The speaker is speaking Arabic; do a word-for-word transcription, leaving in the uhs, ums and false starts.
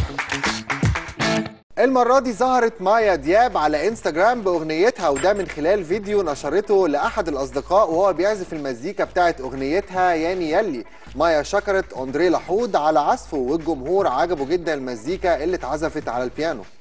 المرة دي ظهرت مايا دياب على انستجرام بأغنيتها، وده من خلال فيديو نشرته لأحد الأصدقاء وهو بيعزف المزيكا بتاعت أغنيتها ياني يلي. مايا شكرت أندريه لحود على عزفه، والجمهور عجبه جدا المزيكا اللي اتعزفت على البيانو.